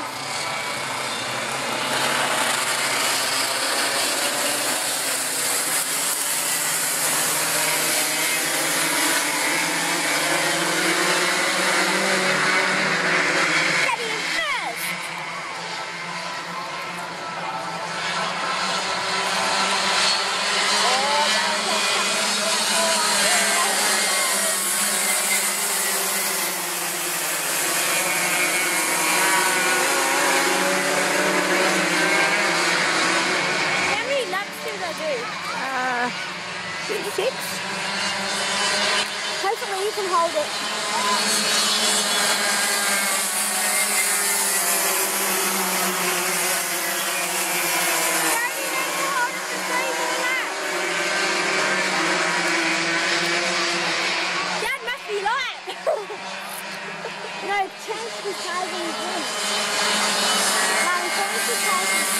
Six. Hopefully you can hold it. Dad must be light. No, change the size of the drink. Mom, change the size.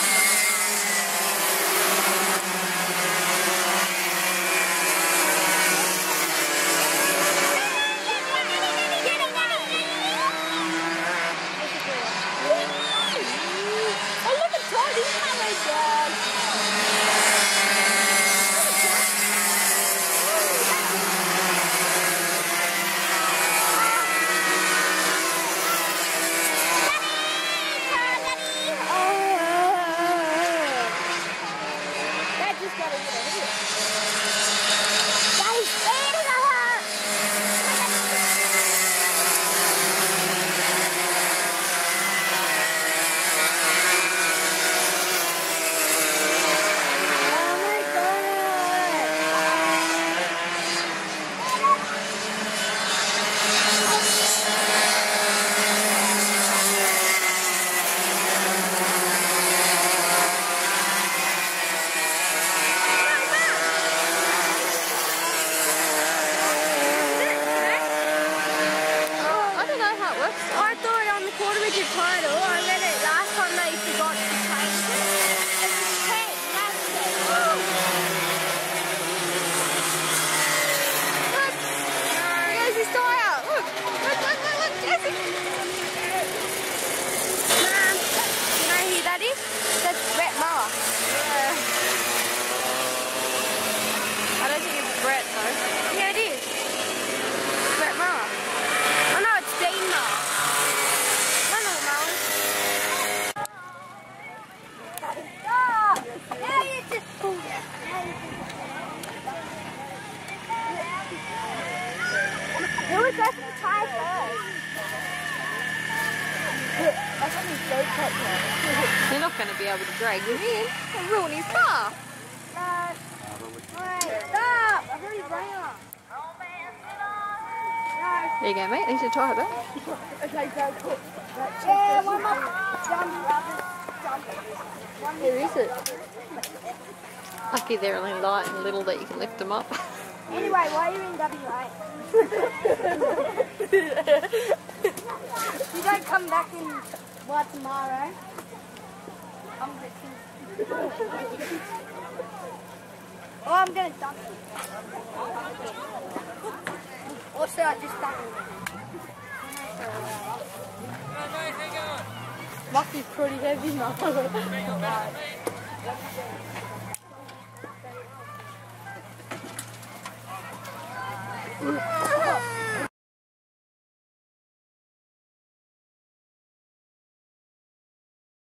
I thought on the quarter-rigid title, I read it last time they forgot to change it. It's 10, that's it. Look! There's his tyre! Look! Look, Jesse! Mom, you know who that is? That's Brett Mower. Yeah. I don't think it's Brett though. Yeah, it is. Brett Mower. Oh no, it's Dean Mower. Who was left in the tyre first? That's on his boat top now. You're not going to be able to drag him in and ruin his car. Wait, stop! I've already rang up. There you go, mate. There's your tyre back. Okay, go, cool. Yeah, one more. Jump. Where is it? Lucky they're only light and little that you can lift them up. Anyway, why are you in WA? You don't come back in, what, tomorrow? Oh, I'm going to dump it. Or should I just dump it? Must be pretty heavy now.